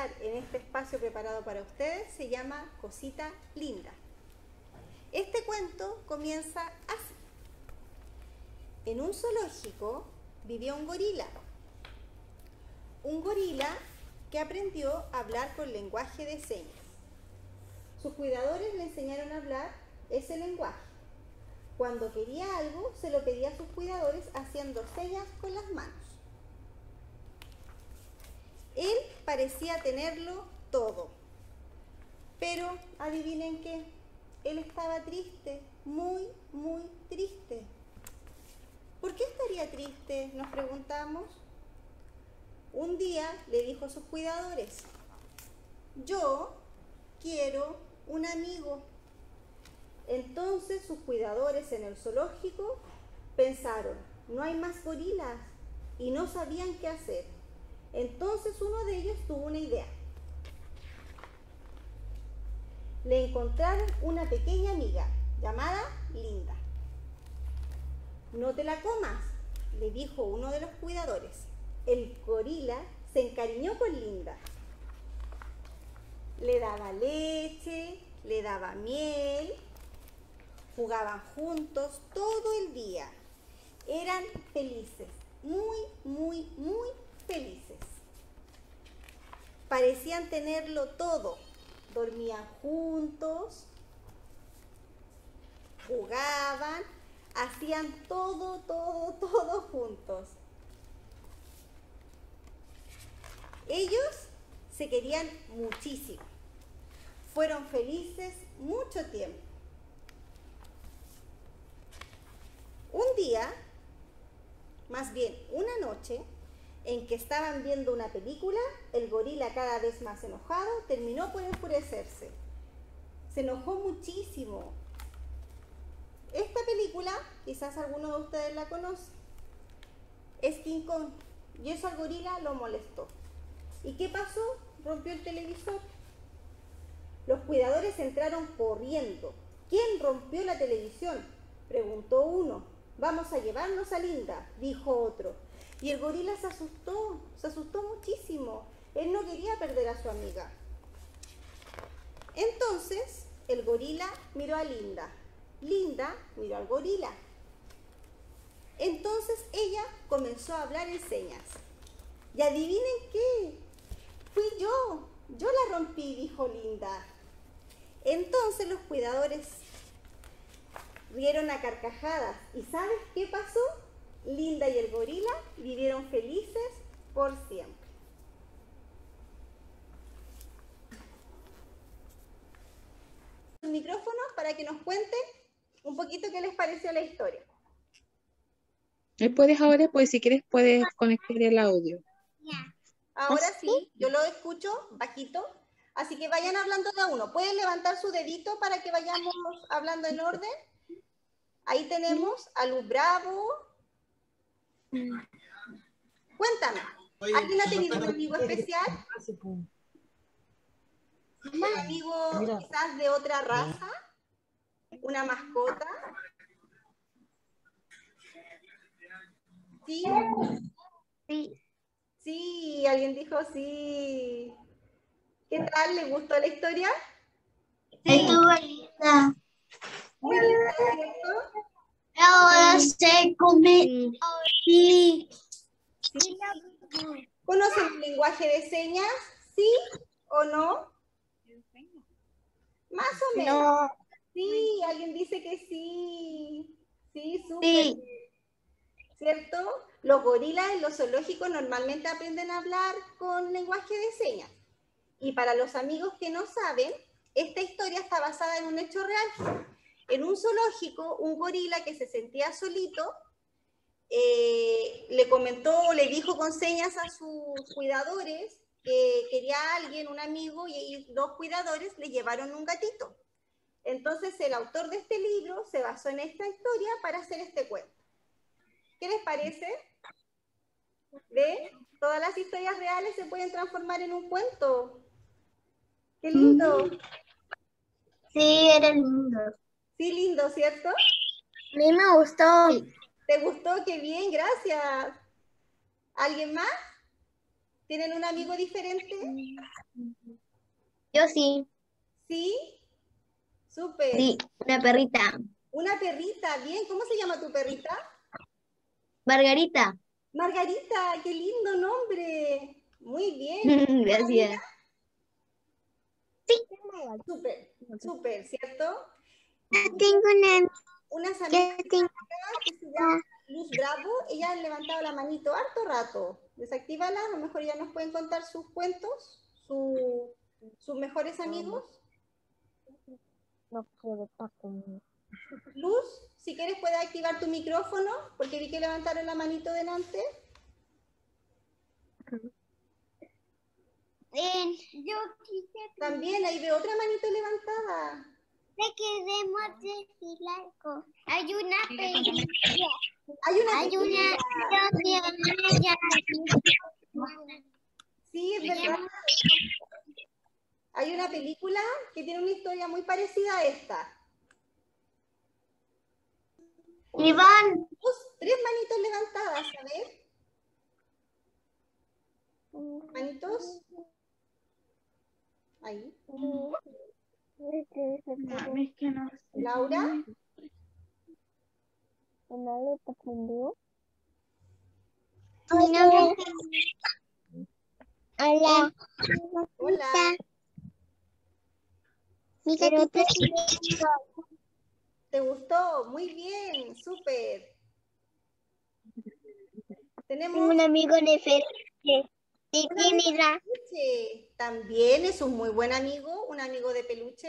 conversar en este espacio preparado para ustedes se llama Cosita Linda. Este cuento comienza así. En un zoológico vivía un gorila. Un gorila que aprendió a hablar con lenguaje de señas. Sus cuidadores le enseñaron a hablar ese lenguaje. Cuando quería algo, se lo pedía a sus cuidadores haciendo señas con las manos. Él parecía tenerlo todo, pero adivinen qué, él estaba triste, muy, muy triste. ¿Por qué estaría triste?, nos preguntamos. Un día le dijo a sus cuidadores: yo quiero un amigo. Entonces sus cuidadores en el zoológico pensaron: no hay más gorilas, y no sabían qué hacer. Entonces uno de ellos tuvo una idea. Le encontraron una pequeña amiga llamada Linda. No te la comas, le dijo uno de los cuidadores. El gorila se encariñó con Linda. Le daba leche, le daba miel, jugaban juntos todo el día. Eran felices, muy, muy, muy felices. Parecían tenerlo todo. Dormían juntos, jugaban, hacían todo, todo, todo juntos. Ellos se querían muchísimo. Fueron felices mucho tiempo. Un día, más bien una noche, en que estaban viendo una película, el gorila, cada vez más enojado, terminó por enfurecerse. Se enojó muchísimo. Esta película, quizás alguno de ustedes la conoce, es King Kong, y eso al gorila lo molestó. ¿Y qué pasó? Rompió el televisor. Los cuidadores entraron corriendo. ¿Quién rompió la televisión?, preguntó uno. Vamos a llevarnos a Linda, dijo otro. Y el gorila se asustó muchísimo. Él no quería perder a su amiga. Entonces el gorila miró a Linda. Linda miró al gorila. Entonces ella comenzó a hablar en señas. Y adivinen qué, fui yo la rompí, dijo Linda. Entonces los cuidadores rieron a carcajadas. ¿Y sabes qué pasó? Linda y el gorila vivieron felices por siempre. El micrófono para que nos cuenten un poquito qué les pareció la historia. Puedes ahora, pues si quieres puedes conectar el audio. Ahora sí, yo lo escucho bajito, así que vayan hablando de a uno. ¿Pueden levantar su dedito para que vayamos hablando en orden? Ahí tenemos a Luz Bravo. Cuéntame, ¿alguien ha tenido un amigo especial? ¿Un amigo quizás de otra raza? ¿Una mascota? ¿Sí? Sí. Sí, alguien dijo sí. ¿Qué tal? ¿Le gustó la historia? Sí. Estuvo linda. Muy linda, ¿cierto? Ahora se come. Sí. Sí. ¿Conocen el lenguaje de señas? ¿Sí o no? Más o menos. No. Sí, alguien dice que sí. Sí, súper. Sí. ¿Cierto? Los gorilas en los zoológicos normalmente aprenden a hablar con lenguaje de señas. Y para los amigos que no saben, esta historia está basada en un hecho real. En un zoológico, un gorila que se sentía solito le comentó, le dijo con señas a sus cuidadores que quería a alguien, un amigo, y los cuidadores le llevaron un gatito. Entonces el autor de este libro se basó en esta historia para hacer este cuento. ¿Qué les parece? ¿Ve? Todas las historias reales se pueden transformar en un cuento. ¡Qué lindo! Sí, era lindo. Sí, lindo, ¿cierto? A mí me gustó. ¿Te gustó? ¡Qué bien! Gracias. ¿Alguien más? ¿Tienen un amigo diferente? Yo sí. ¿Sí? Súper. Sí, una perrita. Una perrita, bien. ¿Cómo se llama tu perrita? Margarita. Margarita, qué lindo nombre. Muy bien. Gracias. Súper, súper, ¿cierto? Tengo Unas amigas que se llaman Luz Bravo, ella han levantado la manito harto rato. Desactívala, a lo mejor ya nos pueden contar sus cuentos, sus mejores amigos. No puedo conmigo. Luz, si quieres puedes activar tu micrófono, porque vi que levantaron la manito delante. Yo quise También, ahí veo otra manito levantada. que queremos decir algo. Hay una película. Hay una Hay película. una. Sí, es verdad. Hay una película que tiene una historia muy parecida a esta. Iván. Tres manitos levantadas, a ver. Manitos. Ahí. Es que no sé. Laura. Mi nombre es... Hola. Hola. Mi gatita. ¿Te gustó? Muy bien, súper. Tenemos Tengo un amigo diferente. Sí, un amigo de mira. peluche. También es un muy buen amigo, un amigo de peluche.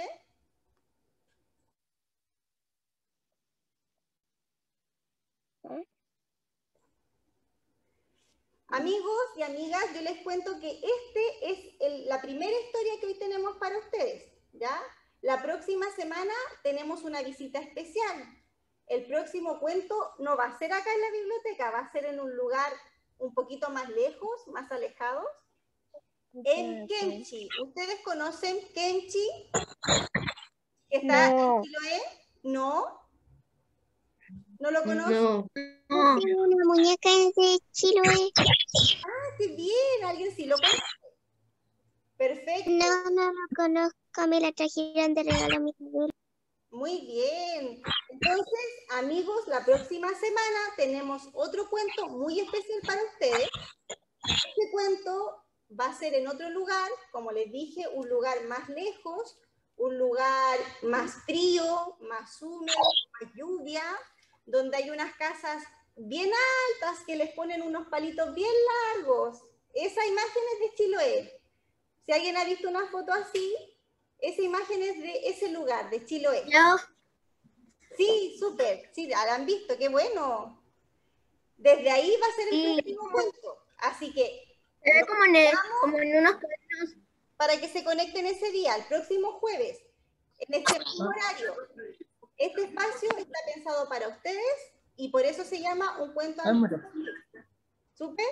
Amigos y amigas, yo les cuento que este es la primera historia que hoy tenemos para ustedes, ¿ya? La próxima semana tenemos una visita especial. El próximo cuento no va a ser acá en la biblioteca, va a ser en un lugar un poquito más lejos, más alejados, en Kemchi. ¿Ustedes conocen Kemchi? ¿Que está en Chiloé? ¿No? ¿No lo conocen? No. Tengo una muñeca de Chiloé. Ah, qué bien, alguien sí lo conoce. Perfecto. No lo conozco. Me la trajeron de regalo a mi abuelo. Muy bien. Entonces, amigos, la próxima semana tenemos otro cuento muy especial para ustedes. Este cuento va a ser en otro lugar, como les dije, un lugar más lejos, un lugar más frío, más húmedo, más lluvia, donde hay unas casas bien altas que les ponen unos palitos bien largos. Esa imagen es de Chiloé. Si alguien ha visto una foto así, esa imagen es de ese lugar, de Chiloé. No. Sí, súper. Sí, la han visto, qué bueno. Desde ahí va a ser el próximo cuento. Así que Como en unos cuantos. para que se conecten ese día, el próximo jueves, en este mismo horario. Este espacio está pensado para ustedes y por eso se llama Un Cuento Amigo. ¿Súper?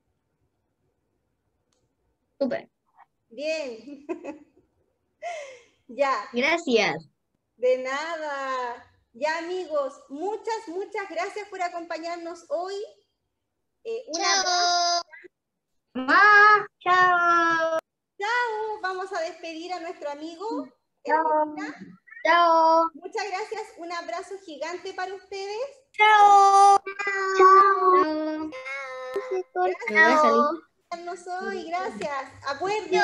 Súper. Bien. Ya, Gracias. de nada. Ya, amigos, muchas gracias por acompañarnos hoy. Un abrazo. Chao. Chao. Vamos a despedir a nuestro amigo. Chao. Muchas gracias. Un abrazo gigante para ustedes. Chao. Chao. Gracias hoy, gracias. Acuérdense,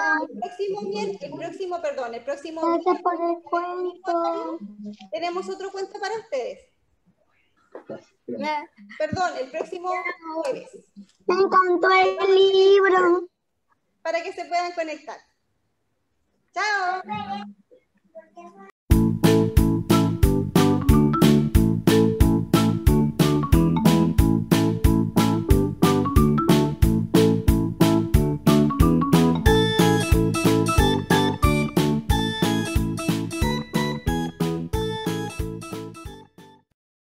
el próximo Gracias por miércoles, el cuento. tenemos otro cuento para ustedes. Perdón, el próximo jueves, Me encantó el libro. para que se puedan conectar. Chao.